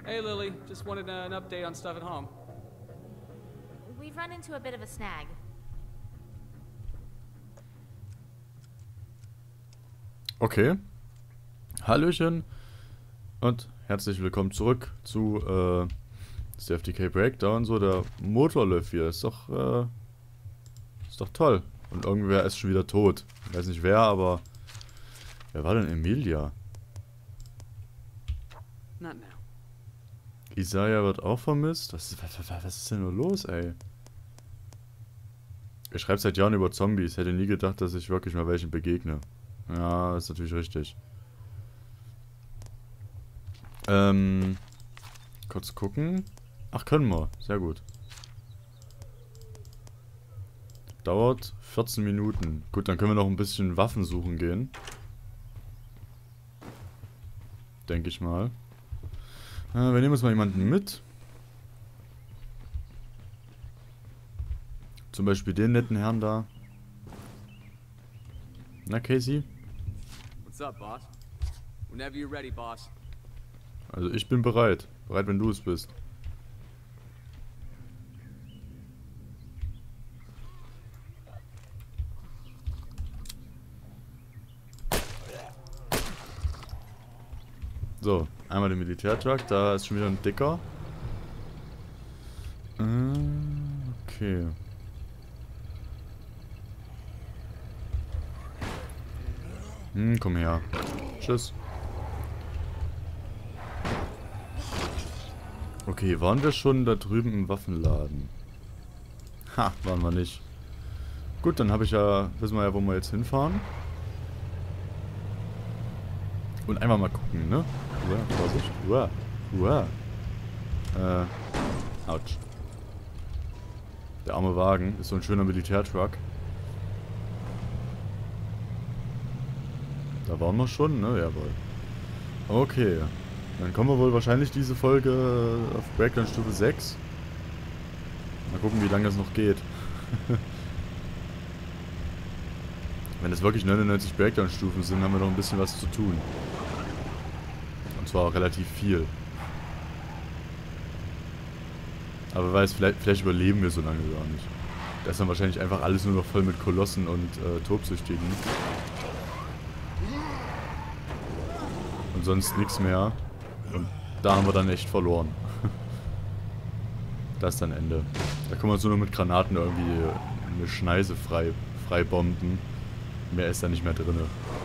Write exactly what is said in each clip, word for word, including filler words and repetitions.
Hey Lily, just wanted uh, an update on stuff at home. We've run into a bit of a snag. Okay. Hallöchen und herzlich willkommen zurück zu äh, C F D K Breakdown. So, der Motor läuft hier. Ist doch, äh, ist doch toll. Und irgendwer ist schon wieder tot. Ich weiß nicht wer, aber wer war denn Emilia? Not now. Isaiah wird auch vermisst. Was ist, was, was ist denn nur los, ey? Ich schreibe seit Jahren über Zombies. Hätte nie gedacht, dass ich wirklich mal welchen begegne. Ja, ist natürlich richtig. Ähm, kurz gucken. Ach, können wir. Sehr gut. Dauert vierzehn Minuten. Gut, dann können wir noch ein bisschen Waffen suchen gehen. Denke ich mal. Äh, wir nehmen uns mal jemanden mit. Zum Beispiel den netten Herrn da. Na, Casey? What's up, boss? Whenever you're ready, boss. Also ich bin bereit. Bereit, wenn du es bist. So, einmal den Militärtruck. Da ist schon wieder ein dicker. Äh, okay. Hm, komm her. Tschüss. Okay, waren wir schon da drüben im Waffenladen? Ha, waren wir nicht. Gut, dann habe ich ja, wissen wir ja, wo wir jetzt hinfahren. Und einfach mal gucken, ne? Uah, Vorsicht. Uah. Uah. Äh. Autsch. Der arme Wagen ist so ein schöner Militärtruck. Da waren wir schon, ne? Jawohl. Okay. Dann kommen wir wohl wahrscheinlich diese Folge auf Breakdown Stufe sechs. Mal gucken, wie lange das noch geht. Wenn es wirklich neunundneunzig Breakdown-Stufen sind, haben wir noch ein bisschen was zu tun. Und zwar auch relativ viel. Aber wer weiß, vielleicht, vielleicht überleben wir so lange gar nicht. Da ist dann wahrscheinlich einfach alles nur noch voll mit Kolossen und äh, Tobsüchtigen. Und sonst nichts mehr. Und da haben wir dann echt verloren. Das ist dann Ende. Da können wir uns nur noch mit Granaten irgendwie eine Schneise frei, frei bomben. Mehr ist da nicht mehr drin.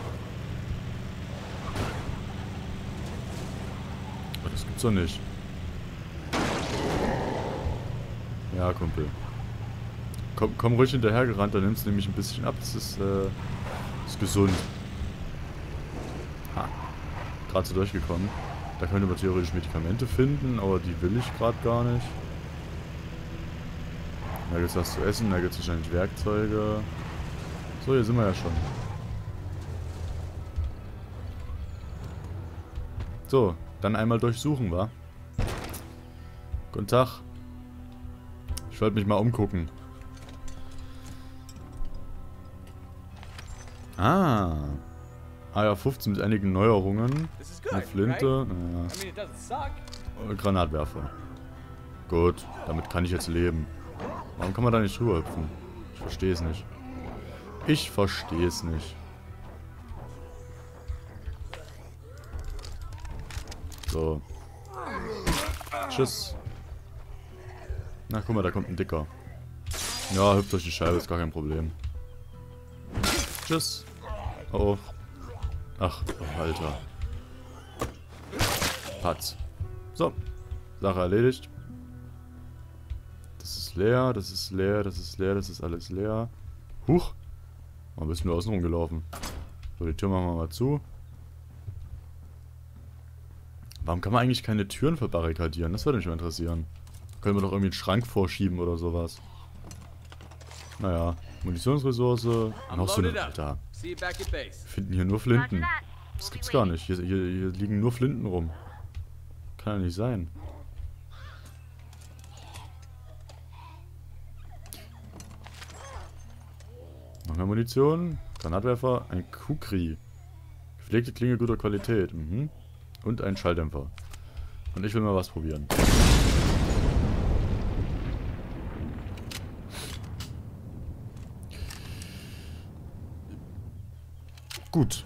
Aber das gibt's doch nicht. Ja, Kumpel. Komm, komm ruhig hinterhergerannt, dann nimmst du nämlich ein bisschen ab. Das ist, äh, ist gesund. Ha. Gerade so durchgekommen. Da könnte man theoretisch Medikamente finden, aber die will ich gerade gar nicht. Da gibt es was zu essen, da gibt es wahrscheinlich Werkzeuge. So, hier sind wir ja schon. So, dann einmal durchsuchen, wa? Guten Tag. Ich wollte mich mal umgucken. Ah. A R fünfzehn mit einigen Neuerungen. Eine Flinte. Naja. Granatwerfer. Gut, damit kann ich jetzt leben. Warum kann man da nicht drüber hüpfen? Ich verstehe es nicht. Ich verstehe es nicht. So. Tschüss. Na, guck mal, da kommt ein Dicker. Ja, hüpft durch die Scheibe, ist gar kein Problem. Tschüss. Oh. Ach, oh, Alter. Patz. So. Sache erledigt. Das ist leer, das ist leer, das ist leer, das ist alles leer. Huch. Warum bist du außen rumgelaufen? So, die Tür machen wir mal zu. Warum kann man eigentlich keine Türen verbarrikadieren? Das würde mich mal interessieren. Können wir doch irgendwie einen Schrank vorschieben oder sowas. Naja, Munitionsressource. Noch so eine... Alter. Wir finden hier nur Flinten. Das gibt's gar nicht. Hier, hier, hier liegen nur Flinten rum. Kann ja nicht sein. Noch mehr Munition. Granatwerfer. Ein Kukri. Gepflegte Klinge guter Qualität. Mhm. Und ein Schalldämpfer. Und ich will mal was probieren. Gut.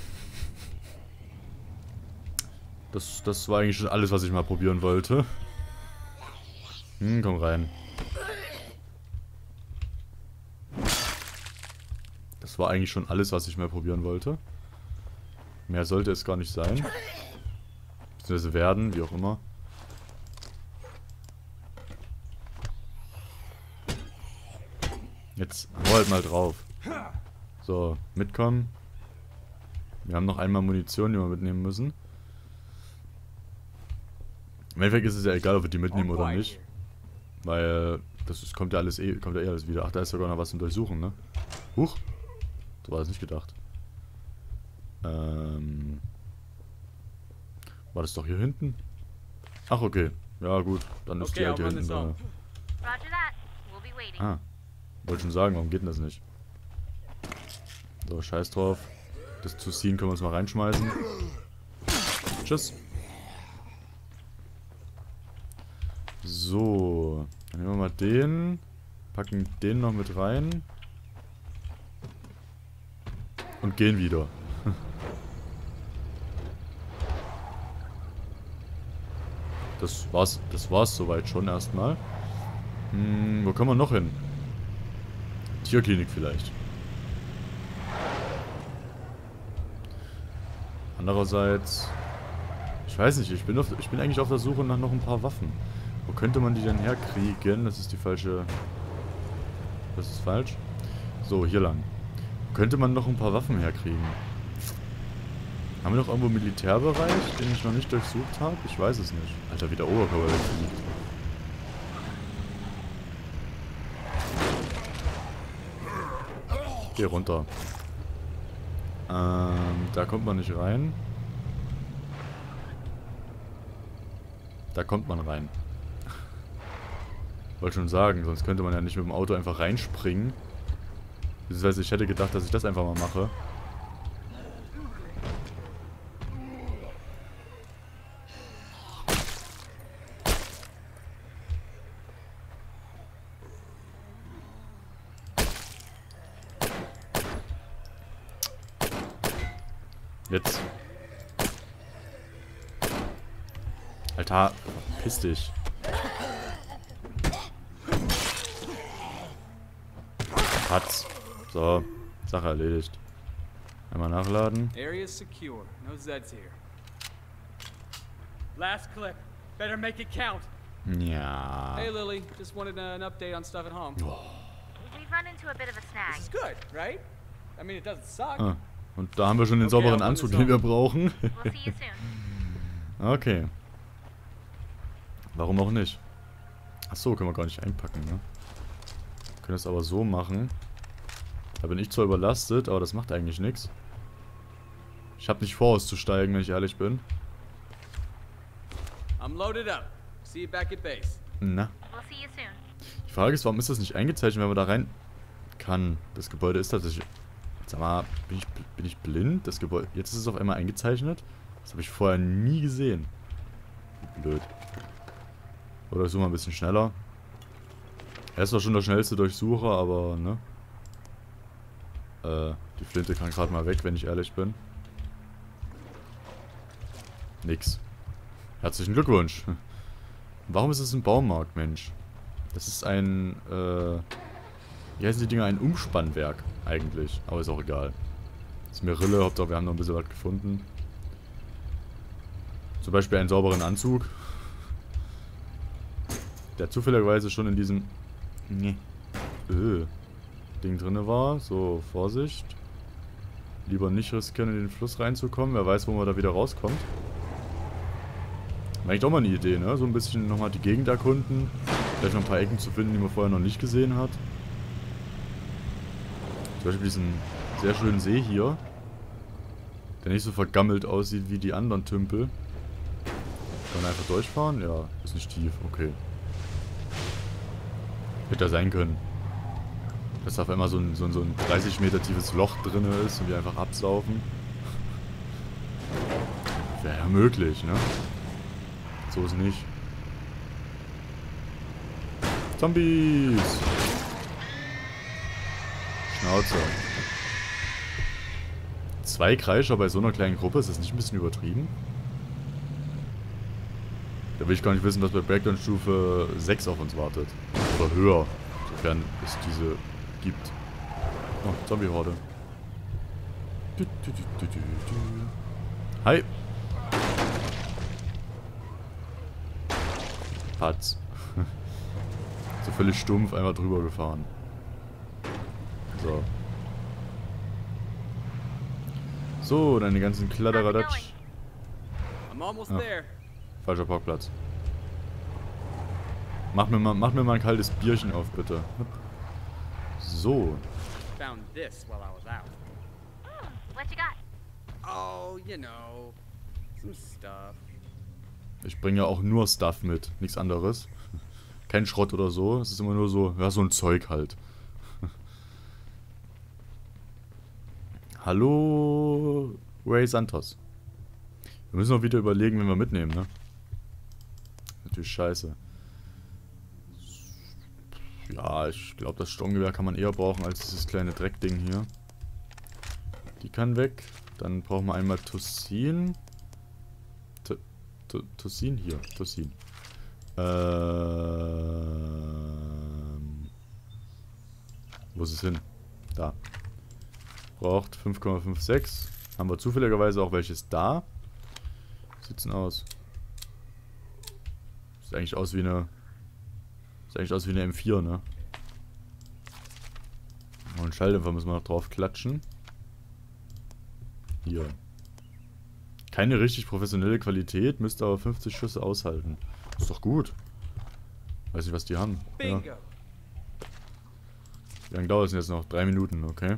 Das, das war eigentlich schon alles, was ich mal probieren wollte. Hm, komm rein. Das war eigentlich schon alles, was ich mal probieren wollte. Mehr sollte es gar nicht sein. Beziehungsweise werden, wie auch immer. Jetzt hau halt mal drauf. So, mitkommen. Wir haben noch einmal Munition, die wir mitnehmen müssen. Im Endeffekt ist es ja egal, ob wir die mitnehmen oder nicht. Weil das ist, kommt ja alles eh, kommt ja eh alles wieder. Ach, da ist sogar noch was zum Durchsuchen, ne? Huch. So war das nicht gedacht. Ähm. War das doch hier hinten? Ach, okay. Ja, gut. Dann ist die halt hier hinten da. Ah. Wollte schon sagen, warum geht denn das nicht? So, scheiß drauf. Das zu ziehen können wir uns mal reinschmeißen. Tschüss. So. Dann nehmen wir mal den. Packen den noch mit rein. Und gehen wieder. Das war's, das war's soweit schon erstmal. Hm, wo kommen wir noch hin? Tierklinik vielleicht. Andererseits, ich weiß nicht, ich bin, auf, ich bin eigentlich auf der Suche nach noch ein paar Waffen. Wo könnte man die denn herkriegen? Das ist die falsche... Das ist falsch. So, hier lang. Wo könnte man noch ein paar Waffen herkriegen? Haben wir noch irgendwo einen Militärbereich, den ich noch nicht durchsucht habe? Ich weiß es nicht. Alter, wie der Oberkörper wegfliegt. Geh runter. Ähm, da kommt man nicht rein. Da kommt man rein. Wollte schon sagen, sonst könnte man ja nicht mit dem Auto einfach reinspringen. Beziehungsweise ich hätte gedacht, dass ich das einfach mal mache. Jetzt. Alter, piss dich. Hat's. So, Sache erledigt. Einmal nachladen. Area secure. No Zeds here. Last clip. Better make it count. Ja. Hey Lily, just wanted uh, an update on stuff at home. Oh. We've run into a bit of a snag. This is good, right? I mean, it doesn't suck. Ah. Und da haben wir schon den sauberen Anzug, den wir brauchen. We'll see you soon. Okay. Warum auch nicht? Achso, können wir gar nicht einpacken, ne? Wir können das aber so machen. Da bin ich zwar überlastet, aber das macht eigentlich nichts. Ich habe nicht vor, auszusteigen, wenn ich ehrlich bin. I'm loaded up. See you back at base. Na. We'll see you soon. Die Frage ist, warum ist das nicht eingezeichnet, wenn man da rein kann? Das Gebäude ist tatsächlich... Sag mal, bin ich, bin ich blind? Das Gebäude... Jetzt ist es auf einmal eingezeichnet? Das habe ich vorher nie gesehen. Blöd. Oder ich suche mal ein bisschen schneller. Er ist zwar schon der schnellste Durchsucher, aber, ne? Äh, die Flinte kann gerade mal weg, wenn ich ehrlich bin. Nix. Herzlichen Glückwunsch. Warum ist es ein Baumarkt, Mensch? Das ist ein, äh... Wie heißen die Dinger? Ein Umspannwerk, eigentlich. Aber ist auch egal. Ist mir Rille, Hauptsache wir haben noch ein bisschen was gefunden. Zum Beispiel einen sauberen Anzug. Der zufälligerweise schon in diesem... Nee. Öh. Ding drinne war. So, Vorsicht. Lieber nicht riskieren, in den Fluss reinzukommen. Wer weiß, wo man da wieder rauskommt. Eigentlich auch mal eine Idee, ne? So ein bisschen nochmal die Gegend erkunden. Vielleicht noch ein paar Ecken zu finden, die man vorher noch nicht gesehen hat. Zum Beispiel diesen sehr schönen See hier. Der nicht so vergammelt aussieht wie die anderen Tümpel. Kann man einfach durchfahren? Ja, ist nicht tief, okay. Hätte ja sein können. Dass da auf einmal so ein, so ein, so ein dreißig Meter tiefes Loch drin ist und wir einfach absaufen. Wäre ja möglich, ne? So ist nicht. Zombies! Schnauze. Zwei Kreischer bei so einer kleinen Gruppe, ist das nicht ein bisschen übertrieben? Da will ich gar nicht wissen, was bei Breakdown Stufe sechs auf uns wartet. Oder höher, sofern es diese gibt. Oh, Zombie-Horde. Hi! Hat's. So völlig stumpf einfach drüber gefahren. So. So, dann die ganzen Kladderadatsch. I'm almost Ah. there. Falscher Parkplatz. Mach mir, mal, mach mir mal ein kaltes Bierchen auf, bitte. So. Found this while I was out. Mm, what you got? Oh, you know, some stuff. Ich bringe ja auch nur Stuff mit, nichts anderes. Kein Schrott oder so, es ist immer nur so, ja, so ein Zeug halt. Hallo, Ray Santos. Wir müssen auch wieder überlegen, wenn wir mitnehmen, ne? Natürlich scheiße. Ja, ich glaube, das Sturmgewehr kann man eher brauchen als dieses kleine Dreckding hier. Die kann weg. Dann brauchen wir einmal Tossin. Tossin hier. Tossin. Ähm. Wo ist es hin? Da. Braucht fünf Komma sechsundfünfzig. Haben wir zufälligerweise auch welches da. Sieht's denn aus? Sieht eigentlich aus wie eine. Sieht eigentlich aus wie eine M vier, ne? Und einen Schalldämpfer müssen wir noch drauf klatschen. Hier. Keine richtig professionelle Qualität, müsste aber fünfzig Schüsse aushalten. Ist doch gut. Weiß nicht, was die haben. Ja. Bingo. Wie lange dauert es denn jetzt noch? Drei Minuten, okay.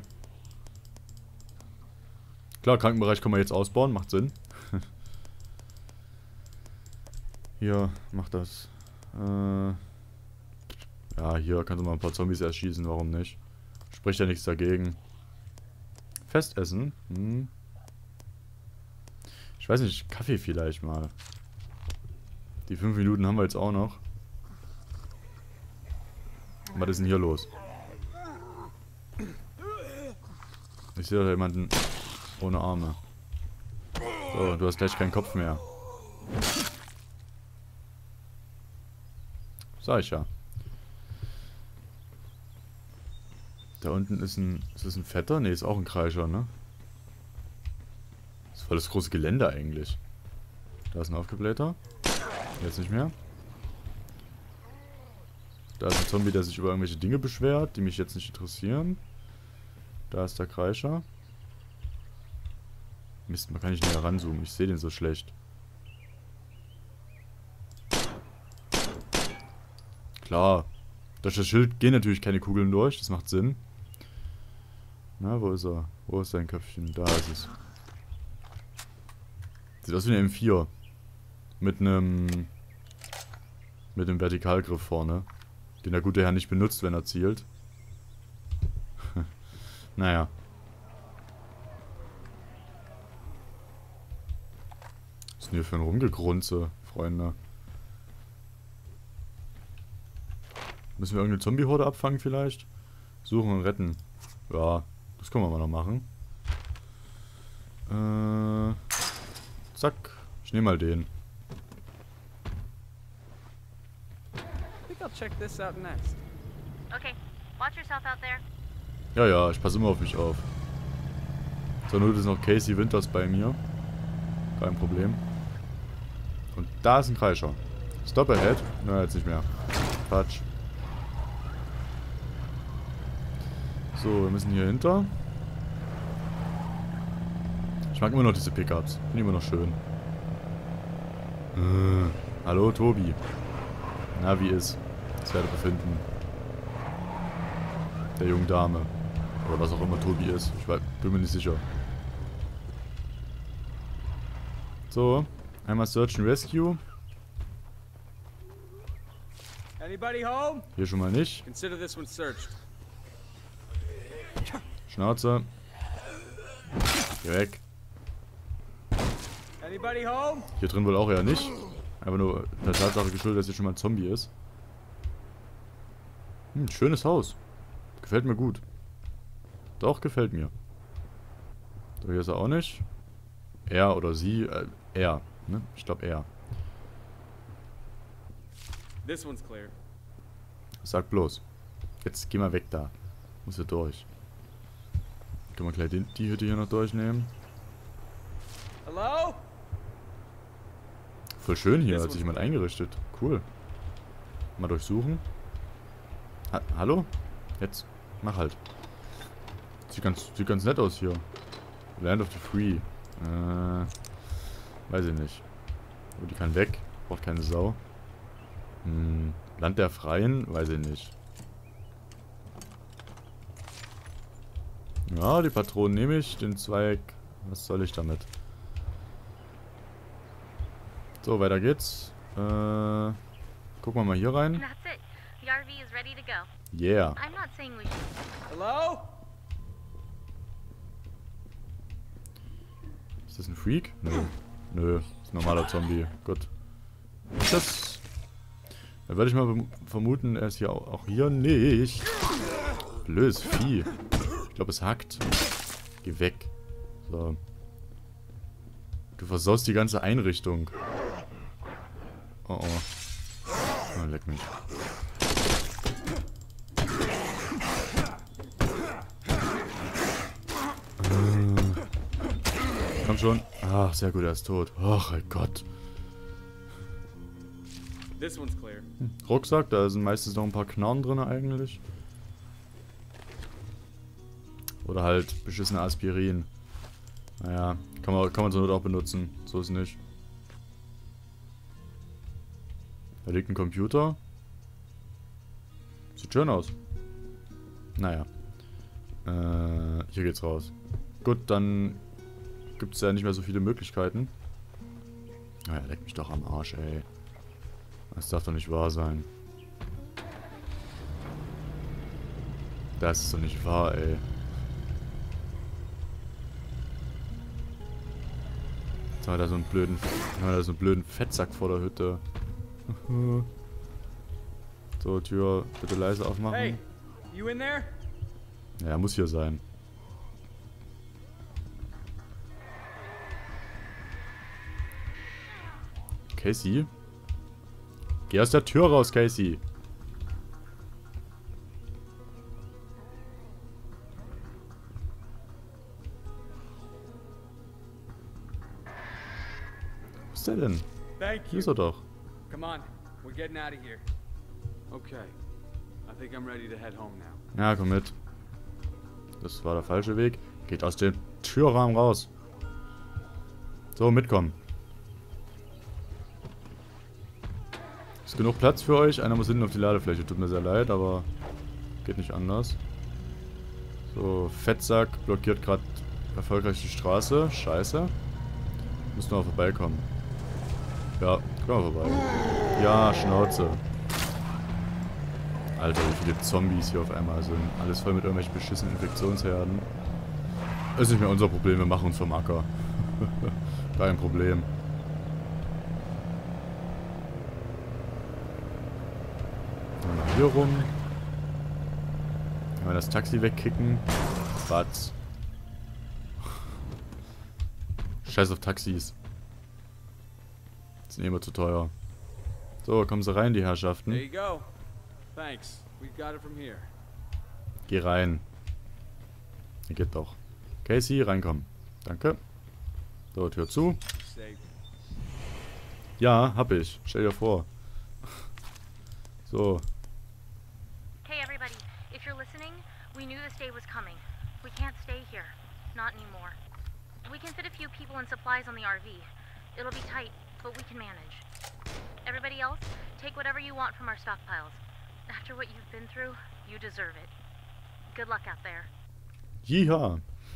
Klar, Krankenbereich können wir jetzt ausbauen, macht Sinn. Hier, macht das. Äh, ja, hier kannst du mal ein paar Zombies erschießen, warum nicht? Spricht ja nichts dagegen. Festessen? Hm. Ich weiß nicht, Kaffee vielleicht mal. Die fünf Minuten haben wir jetzt auch noch. Was ist denn hier los? Ich sehe da jemanden ohne Arme. So, du hast gleich keinen Kopf mehr. Sag ich ja. Da unten ist ein... Ist das ein Fetter? Ne, ist auch ein Kreischer, ne? Das ist voll das große Gelände eigentlich. Da ist ein Aufgeblähter. Jetzt nicht mehr. Da ist ein Zombie, der sich über irgendwelche Dinge beschwert, die mich jetzt nicht interessieren. Da ist der Kreischer. Mist, man kann nicht näher ranzoomen. Ich sehe den so schlecht. Klar. Durch das Schild gehen natürlich keine Kugeln durch. Das macht Sinn. Na, wo ist er? Wo ist sein Köpfchen? Da ist es. Sieht aus wie eine M vier. Mit einem... Mit einem Vertikalgriff vorne. Den der gute Herr nicht benutzt, wenn er zielt. Naja. Was ist denn hier für ein Rumgegrunze, Freunde? Müssen wir irgendeine Zombie-Horde abfangen vielleicht? Suchen und retten. Ja, das können wir mal noch machen. Äh, zack. Ich nehme mal den. I think I'll check this out next. Okay, watch yourself out there. Ja, ja, ich passe immer auf mich auf. Zur Not ist noch Casey Winters bei mir. Kein Problem. Und da ist ein Kreischer. Stop ahead. Na, jetzt nicht mehr. Quatsch. So, wir müssen hier hinter. Ich mag immer noch diese Pickups. Finde ich immer noch schön. Äh, hallo, Tobi. Na, wie ist das Wertebefinden der jungen Dame? Oder was auch immer Tobi ist. Ich weiß, bin mir nicht sicher. So, einmal Search and Rescue. Anybody home? Hier schon mal nicht. Consider this one searched. Schnauze. Geh weg. Anybody home? Hier drin wohl auch eher nicht. Einfach nur der Tatsache geschuldet, dass hier schon mal ein Zombie ist. Hm, schönes Haus. Gefällt mir gut. Doch, gefällt mir. So, hier ist er auch nicht. Er oder sie. Äh, er. Ne? Ich glaube er. This one's clear. Sag bloß. Jetzt geh mal weg da. Muss hier durch. Können wir gleich die, die Hütte hier noch durchnehmen. Hello? Voll schön hier, hat sich jemand eingerichtet. Cool. Mal durchsuchen. Ha Hallo? Jetzt. Mach halt. Sieht ganz, sieht ganz nett aus hier. Land of the Free. Äh, weiß ich nicht. Oh, die kann weg. Braucht keine Sau. Hm, Land der Freien? Weiß ich nicht. Ja, die Patronen nehme ich. Den Zweig. Was soll ich damit? So, weiter geht's. Äh, gucken wir mal hier rein. That's it. The R V is ready to go. Yeah. I'm not saying we should. Hello? Ist das ein Freak? Nö. Nö, ist ein normaler Zombie. Gut. Das. Da würde ich mal vermuten, er ist hier auch, auch hier nicht. Blödes Vieh. Ich glaube, es hackt. Geh weg. So. Du versaust die ganze Einrichtung. Oh oh. Oh, leck mich. Komm schon. Ach, sehr gut, er ist tot. Ach, mein Gott. This one's clear. Rucksack, da sind meistens noch ein paar Knarren drin eigentlich. Oder halt beschissene Aspirin. Naja, kann man, kann man so Not auch benutzen. So ist nicht. Da liegt ein Computer. Sieht schön aus. Naja. Äh, hier geht's raus. Gut, dann gibt es ja nicht mehr so viele Möglichkeiten. Naja, leck mich doch am Arsch, ey. Das darf doch nicht wahr sein. Das ist doch nicht wahr, ey. Jetzt haben wir da so einen blöden, haben wir da so einen blöden Fettsack vor der Hütte. So, Tür bitte leise aufmachen. Hey, you in there? Ja, muss hier sein. Casey? Geh aus der Tür raus, Casey. Wo ist der denn? Thank Hier you. ist er doch. Come on, we're getting out of here. Okay. I think I'm ready to head home now. Ja, komm mit. Das war der falsche Weg. Geht aus dem Türrahmen raus. So, mitkommen. Ist genug Platz für euch? Einer muss hinten auf die Ladefläche. Tut mir sehr leid, aber geht nicht anders. So, Fettsack blockiert gerade erfolgreich die Straße. Scheiße. Müssen wir auch vorbeikommen. Ja, kommen wir vorbei. Ja, Schnauze. Alter, wie viele Zombies hier auf einmal sind. Alles voll mit irgendwelchen beschissenen Infektionsherden. Das ist nicht mehr unser Problem, wir machen uns vom Acker. Kein Problem. Dann mal hier rum. Können wir das Taxi wegkicken. Batz. Scheiß auf Taxis. Die sind immer zu teuer. So, kommen Sie rein, die Herrschaften. There you go. Thanks. We've got it from here. Geh rein. Hier geht doch. Casey, reinkommen. Danke. So, Tür zu. Safe. Ja, hab ich. Stell dir vor. So. Hey everybody, if you're listening, we knew this day was coming. We can't stay here. Not anymore. We can fit a few people and supplies on the R V. It'll be tight, but we can manage. Everybody else, take whatever you want from our stockpiles. After what you've been through, you deserve it. Good luck out there. Jiha.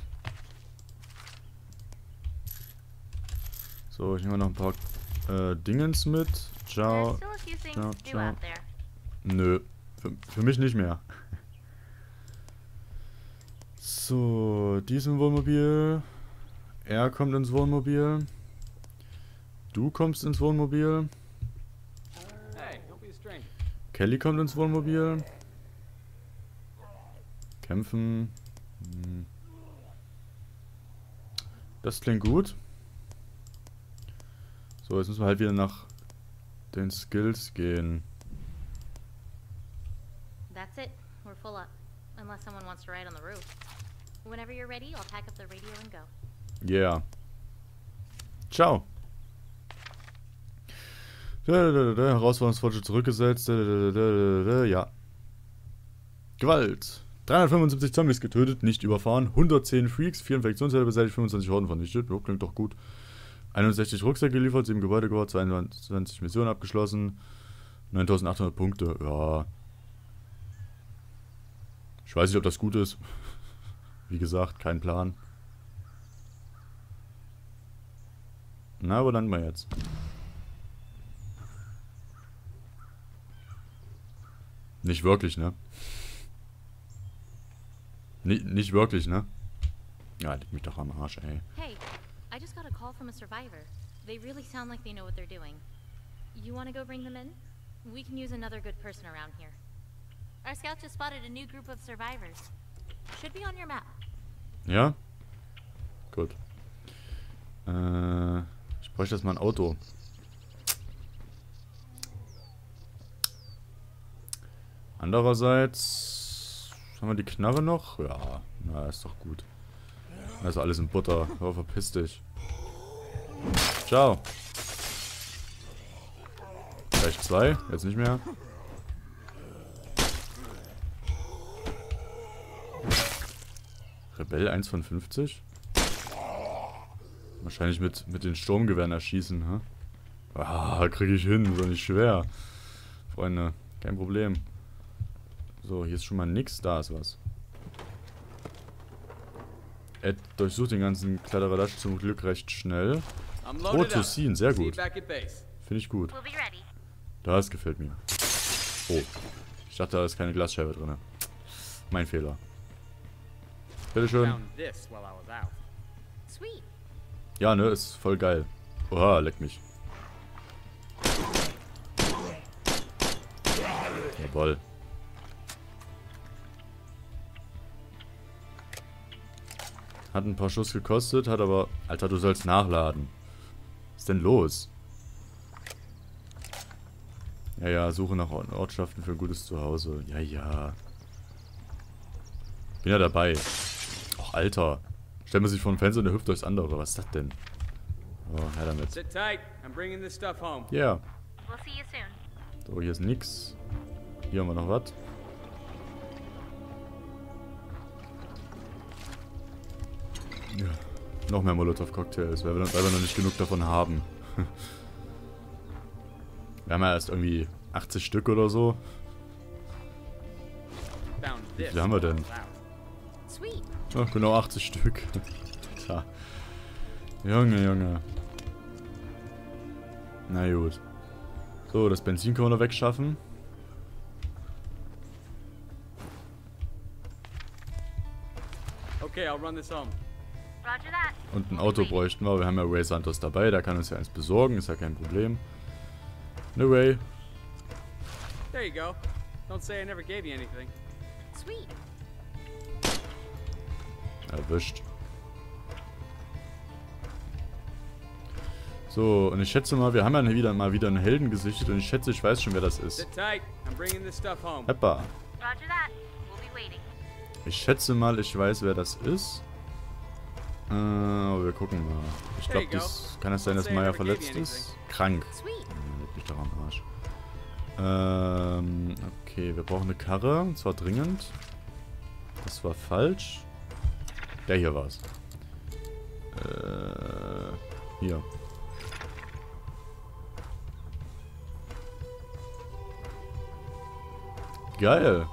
So, ich nehme noch ein paar äh, Dingens mit. Ciao. There's still a few things ciao, to do ciao. out there. Nö. Für, für mich nicht mehr. So, diesem Wohnmobil. Er kommt ins Wohnmobil. Du kommst ins Wohnmobil. Kelly kommt ins Wohnmobil. Kämpfen. Hm. Das klingt gut. So, jetzt müssen wir halt wieder nach den Skills gehen. That's it. We're full up. Unless someone wants to ride on the roof. Whenever you're ready, I'll pack up the radio and go. Yeah. Ciao. Herausforderungsfortschritt zurückgesetzt. Ja. Gewalt. dreihundertfünfundsiebzig Zombies getötet, nicht überfahren. hundertzehn Freaks, vier Infektionszellen beseitigt, fünfundzwanzig Horden vernichtet. Oh, klingt doch gut. einundsechzig Rucksäcke geliefert, sieben Gebäude gebaut, zweiundzwanzig Missionen abgeschlossen. neuntausendachthundert Punkte. Ja. Ich weiß nicht, ob das gut ist. Wie gesagt, kein Plan. Na, wo landen wir jetzt? Nicht wirklich, ne? Ni nicht wirklich, ne? Ja, liegt mich doch am Arsch, ey. Hey, I just got a call from a survivor. They really sound like they know what they're doing. You want to go bring them in? We can use another good person around here. Our scouts just spotted a new group of survivors. Should be on your map. Ja? Gut. Äh, ich bräuchte jetzt mal ein Auto. Andererseits haben wir die Knarre noch? Ja, na, ist doch gut. Also alles in Butter. Oh, verpiss dich. Ciao. Vielleicht zwei, jetzt nicht mehr. Rebell eins von fünfzig? Wahrscheinlich mit, mit den Sturmgewehren erschießen, hä? Ah, kriege ich hin, ist doch nicht schwer. Freunde, kein Problem. So, hier ist schon mal nix, da ist was. Ed durchsucht den ganzen Kladderadatsch zum Glück recht schnell. Oh, Tosin, sehr gut. Finde ich gut. Das gefällt mir. Oh, ich dachte, da ist keine Glasscheibe drin. Mein Fehler. Bitteschön. Ja, ne, ist voll geil. Oha, leck mich. Jawoll. Hat ein paar Schuss gekostet, hat aber... Alter, du sollst nachladen. Was ist denn los? Ja, ja, Suche nach Ortschaften für ein gutes Zuhause. Ja, ja. Bin ja dabei. Och, Alter. Stellt man sich vor dem Fenster und der hüpft durchs andere. Was ist das denn? Oh, her damit. Sit tight. I'm bringing this stuff home. Ja. Yeah. We'll see you soon. So, hier ist nix. Hier haben wir noch was. Ja. Noch mehr Molotov-Cocktails, weil wir, weil wir noch nicht genug davon haben. Wir haben ja erst irgendwie achtzig Stück oder so. Wie viele haben wir denn? Oh, genau achtzig Stück. Tja. Junge, Junge. Na gut. So, das Benzin können wir noch wegschaffen. Okay, I'll run this home. Und ein Auto bräuchten wir. Wir haben ja Ray Santos dabei. Der kann uns ja eins besorgen. Ist ja kein Problem. Ne, Ray. There you go. Don't say I never gave you anything. Sweet. Erwischt. So, und ich schätze mal, wir haben ja wieder mal wieder einen Helden gesichtet und ich schätze, ich weiß schon, wer das ist. Heppa. Ich schätze mal, ich weiß, wer das ist. Äh, wir gucken mal. Ich glaube, das kann es sein, dass Maya verletzt ist? Krank. Leck mich doch am Arsch. Ähm, okay, wir brauchen eine Karre, und zwar dringend. Das war falsch. Der hier war's. Äh, hier. Geil.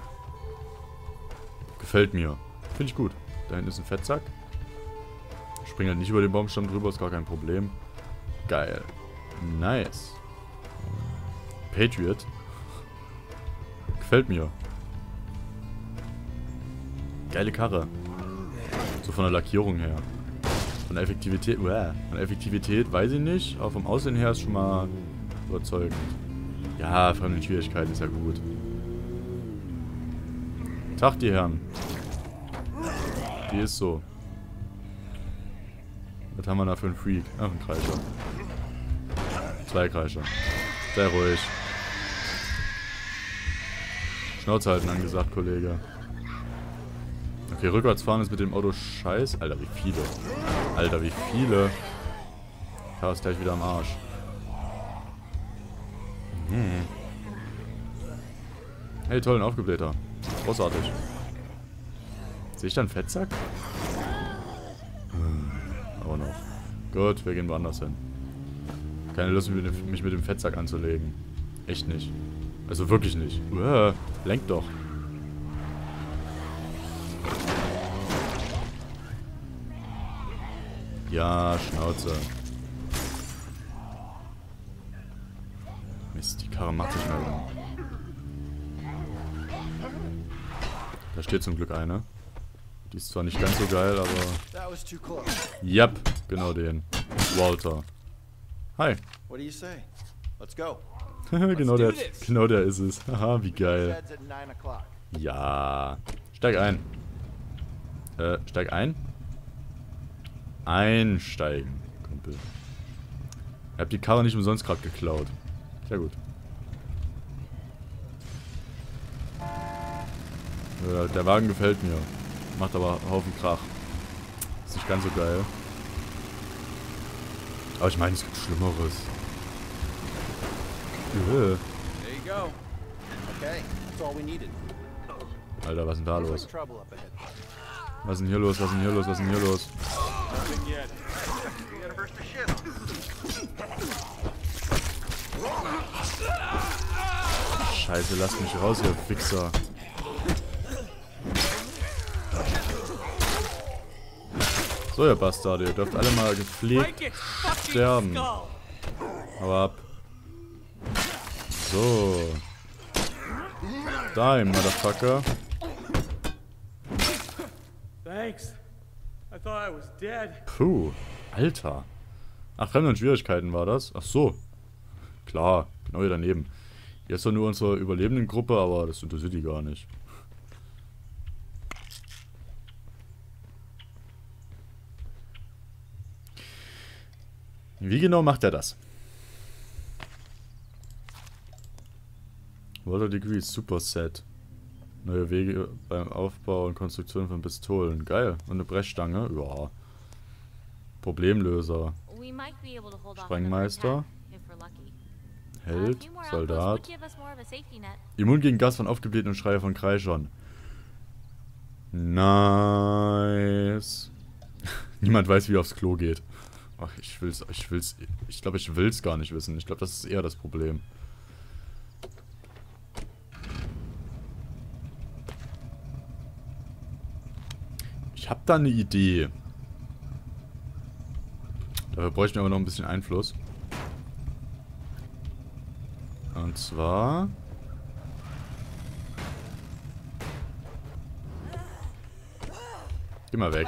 Gefällt mir. Finde ich gut. Da hinten ist ein Fettsack. Spring halt nicht über den Baumstamm drüber, ist gar kein Problem. Geil. Nice. Patriot. Gefällt mir. Geile Karre. So von der Lackierung her. Von der Effektivität, uah. Von der Effektivität weiß ich nicht, aber vom Aussehen her ist schon mal überzeugend. Ja, Fremdenschwierigkeit ist ja gut. Tag, die Herren. Die ist so. Was haben wir da für einen Freak? Ach, ein Kreischer. Zwei Kreischer. Sehr ruhig. Schnauze halten angesagt, Kollege. Okay, rückwärts fahren ist mit dem Auto scheiße. Alter, wie viele. Alter, wie viele. Chaos gleich wieder am Arsch. Hm. Hey, toll, ein Aufgeblähter. Großartig. Sehe ich da einen Fettsack? Hm. Aber noch. Gut, wir gehen woanders hin. Keine Lust, mich mit dem Fettsack anzulegen. Echt nicht. Also wirklich nicht. Uah, lenk doch. Ja, Schnauze. Mist, die Karre macht sich mehr um. Da steht zum Glück eine. Die ist zwar nicht ganz so geil, aber... Yep, genau den. Walter. Hi. genau, der, genau der ist es. Haha, wie geil. Ja. Steig ein. Äh, steig ein? Einsteigen, Kumpel. Ihr habt die Karre nicht umsonst gerade geklaut. Sehr gut. Ja, der Wagen gefällt mir. Macht aber einen Haufen Krach. Ist nicht ganz so geil. Aber ich meine, es gibt Schlimmeres. Ja. Alter, was ist denn da los? Was ist denn hier los? Was ist denn hier los? Was ist denn hier los? Scheiße, lasst mich raus, ihr Fixer. So, ihr Bastarde, ihr dürft alle mal gepflegt sterben. Hau ab. So. Dime, Motherfucker. Thanks. I thought I was dead. Puh, Alter. Ach, Fremden und Schwierigkeiten war das? Ach so. Klar, genau hier daneben. Hier ist doch nur unsere überlebenden Gruppe, aber das interessiert die gar nicht. Wie genau macht er das? Water Degrees Superset. Neue Wege beim Aufbau und Konstruktion von Pistolen. Geil. Und eine Brechstange. Ja. Problemlöser. Sprengmeister. Held. Soldat. Immun gegen Gas von aufgeblähten und Schreie von Kreischern. Nice. Niemand weiß, wie aufs Klo geht. Ach, ich will's, ich will's, ich glaube, ich will's gar nicht wissen. Ich glaube, das ist eher das Problem. Ich habe da eine Idee. Dafür bräuchten wir aber noch ein bisschen Einfluss. Und zwar... Geh mal weg.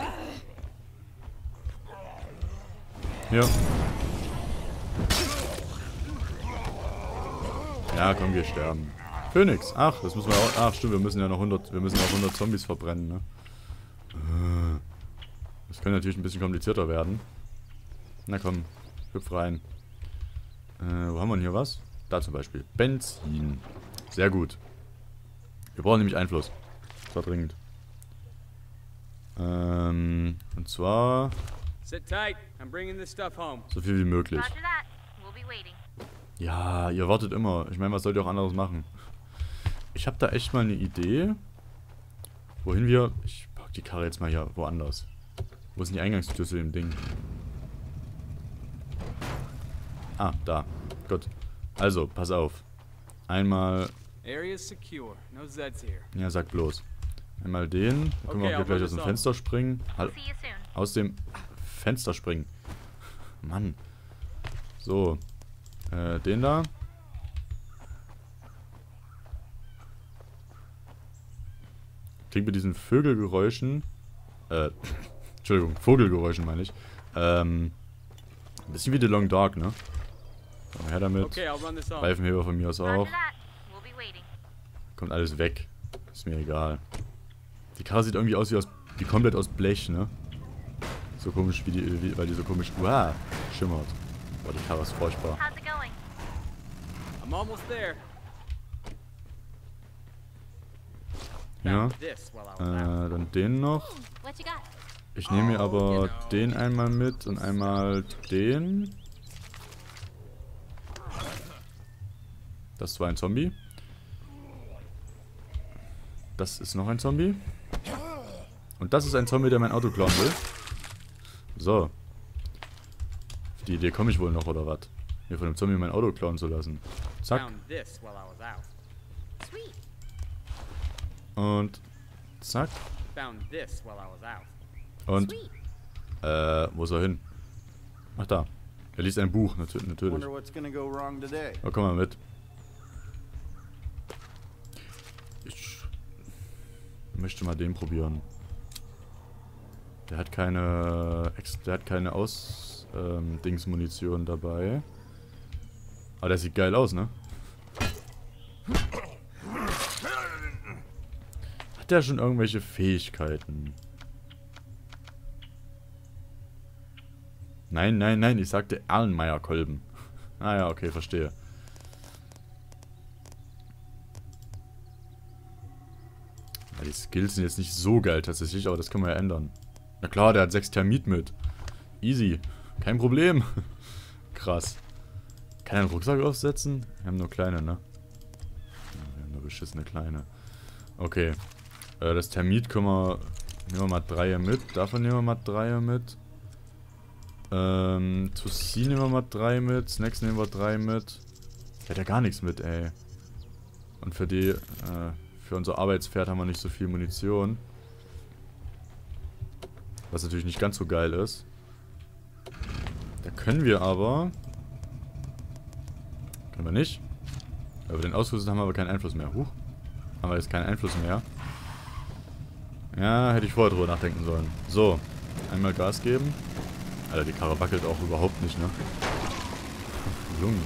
Ja. Ja, komm, wir sterben. Phoenix. Ach, das müssen wir auch... Ach, stimmt, wir müssen ja noch hundert... Wir müssen auch hundert Zombies verbrennen, ne? Das könnte natürlich ein bisschen komplizierter werden. Na komm, hüpf rein. Äh, wo haben wir denn hier was? Da zum Beispiel. Benzin. Sehr gut. Wir brauchen nämlich Einfluss. Das war dringend. Ähm, und zwar... Sit tight. I'm bringing this stuff home. So viel wie möglich. Roger that. We'll be waiting. Ja, ihr wartet immer. Ich meine, was sollt ihr auch anderes machen? Ich habe da echt mal eine Idee. Wohin wir... Ich pack die Karre jetzt mal hier woanders. Wo ist denn die Eingangstür zu dem Ding? Ah, da. Gut. Also, pass auf. Einmal... Area secure. No Zeds here. Ja, sag bloß. Einmal den. Dann können wir auch gleich aus dem Fenster springen. Halt, aus dem Fenster springen. Mann. So. Äh, den da. Klingt mit diesen Vögelgeräuschen. Äh, Entschuldigung, Vogelgeräuschen meine ich. Ähm, ein bisschen wie The Long Dark, ne? Komm her damit. Okay, I'll run this off. Reifenheber von mir aus Roger auch. that. We'll be waiting. Kommt alles weg. Ist mir egal. Die Karre sieht irgendwie aus wie, aus, wie komplett aus Blech, ne? So komisch wie die, wie, weil die so komisch, uah, schimmert. Boah, die Karre ist furchtbar. How's it going? I'm almost there. Ja. Found this while I was Äh, out. dann den noch. What you got? Ich nehme mir Oh, aber genau. den einmal mit und einmal den. Das war ein Zombie. Das ist noch ein Zombie. Und das ist ein Zombie, der mein Auto klauen will. So. Auf die Idee komme ich wohl noch, oder was? Mir von dem Zombie mein Auto klauen zu lassen. Zack. Found this while I was out. Sweet. Und zack. Found this while I was out. Und, Sweet. äh, wo ist er hin? Ach da. Er liest ein Buch, natür natürlich. Wonder what's gonna go wrong today. Oh, komm mal mit. Ich möchte mal den probieren. Der hat keine Ex der hat keine Aus ähm, Dings Munition dabei. Aber der sieht geil aus, ne? Hat der schon irgendwelche Fähigkeiten? Nein, nein, nein, ich sagte Erlenmeyer-Kolben. Ah ja, okay, verstehe. Ja, die Skills sind jetzt nicht so geil tatsächlich, aber das können wir ja ändern. Na klar, der hat sechs Thermit mit. Easy. Kein Problem. Krass. Kann er einen Rucksack aufsetzen? Wir haben nur kleine, ne? Ja, wir haben nur beschissene kleine. Okay. Äh, das Thermit können wir... Nehmen wir mal drei mit. Davon nehmen wir mal drei mit. Ähm, Tussi nehmen wir mal drei mit. Snacks nehmen wir drei mit. Der hat ja gar nichts mit, ey. Und für die... Äh, für unser Arbeitspferd haben wir nicht so viel Munition. Was natürlich nicht ganz so geil ist. Da können wir aber... Können wir nicht. Über den Ausrüstung haben wir aber keinen Einfluss mehr. Huch. Haben wir jetzt keinen Einfluss mehr. Ja, hätte ich vorher drüber nachdenken sollen. So. Einmal Gas geben. Alter, die Karre wackelt auch überhaupt nicht, ne? Lungen.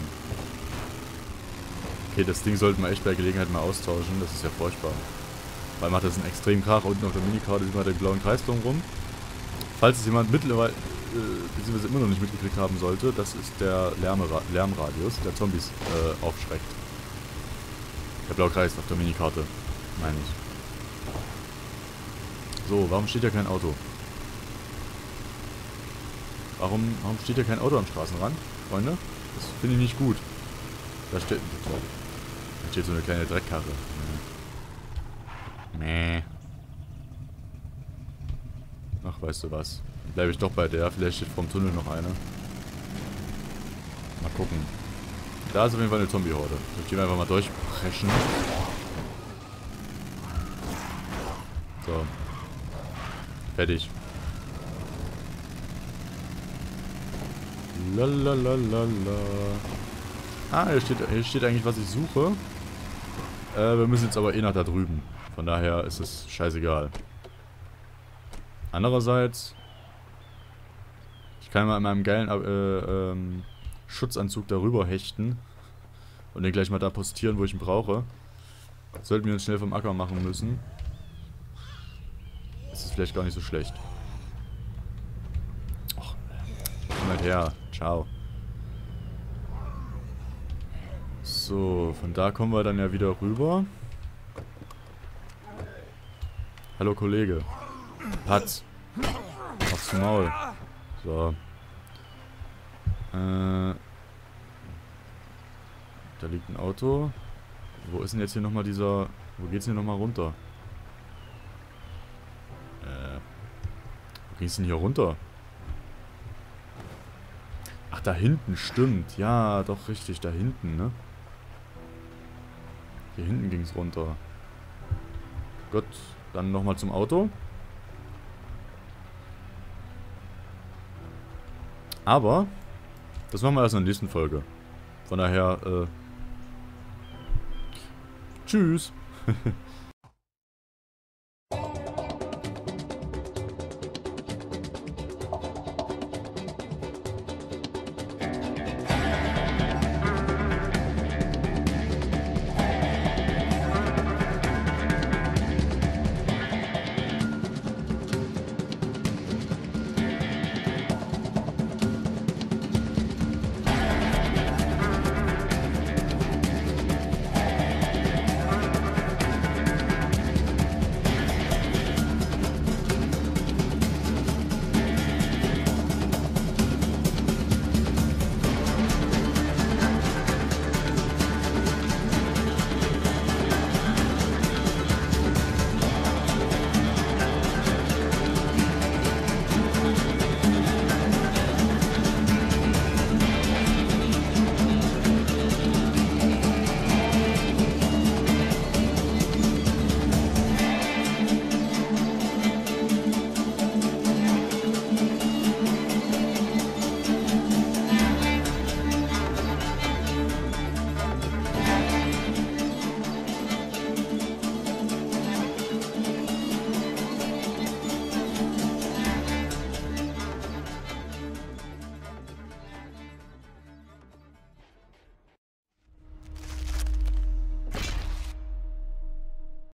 Okay, das Ding sollten wir echt bei Gelegenheit mal austauschen. Das ist ja furchtbar. Weil macht das einen extremen Krach. Unten auf der Minikarte sieht man den blauen Kreis rum. Falls es jemand mittlerweile, äh, beziehungsweise immer noch nicht mitgekriegt haben sollte, das ist der Lärmra Lärmradius, der Zombies äh, aufschreckt. Der blaue Kreis auf der Minikarte, meine ich. So, warum steht hier kein Auto? Warum, warum steht hier kein Auto am Straßenrand, Freunde? Das finde ich nicht gut. Da steht, da steht so eine kleine Dreckkarre. Nee. Nee. Ach, weißt du was? Dann bleibe ich doch bei der. Vielleicht steht vorm Tunnel noch eine. Mal gucken. Da ist auf jeden Fall eine Zombie-Horde. Durch die wir einfach mal durchpreschen. So. Fertig. Lalalala. Ah, hier steht, hier steht eigentlich, was ich suche. Äh, wir müssen jetzt aber eh nach da drüben. Von daher ist es scheißegal. Andererseits, ich kann mal in meinem geilen äh, ähm, Schutzanzug darüber hechten und den gleich mal da postieren, wo ich ihn brauche. Sollten wir uns schnell vom Acker machen müssen. Das ist vielleicht gar nicht so schlecht. Och, komm halt her. Ciao. So, von da kommen wir dann ja wieder rüber. Hallo Kollege. Patz. Aufs Maul. So. Äh. Da liegt ein Auto. Wo ist denn jetzt hier nochmal dieser... Wo geht's denn hier nochmal runter? Äh. Wo ging's denn hier runter? Ach, da hinten, stimmt. Ja, doch, richtig, da hinten, ne? Hier hinten ging's runter. Gut, dann nochmal zum Auto. Aber, das machen wir erst in der nächsten Folge. Von daher, äh... Tschüss!